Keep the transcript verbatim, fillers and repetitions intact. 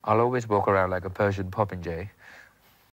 I'll always walk around like a Persian popinjay,